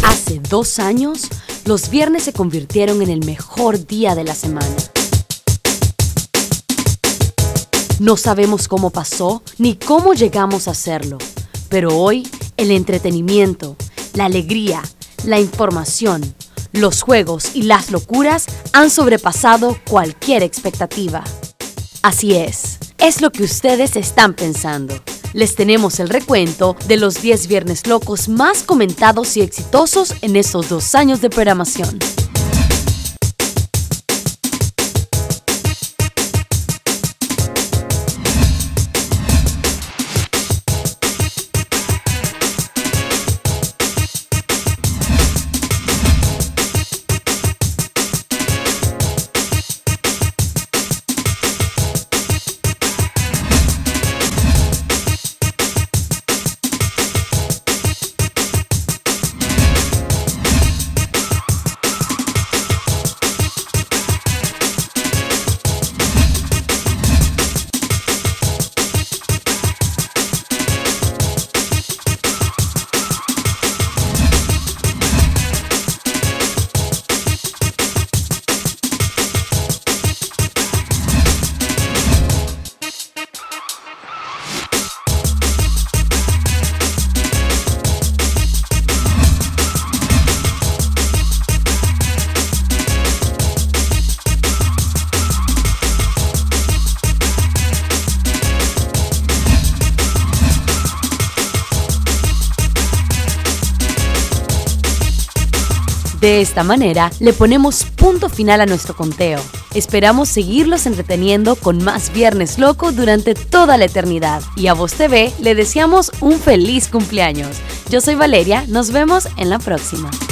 Hace 2 años, los viernes se convirtieron en el mejor día de la semana. No sabemos cómo pasó ni cómo llegamos a hacerlo, pero hoy el entretenimiento, la alegría, la información, los juegos y las locuras han sobrepasado cualquier expectativa. Así es lo que ustedes están pensando. Les tenemos el recuento de los 10 viernes locos más comentados y exitosos en estos 2 años de programación. De esta manera, le ponemos punto final a nuestro conteo. Esperamos seguirlos entreteniendo con más Viernes Loco durante toda la eternidad. Y a Voz TV le deseamos un feliz cumpleaños. Yo soy Valeria, nos vemos en la próxima.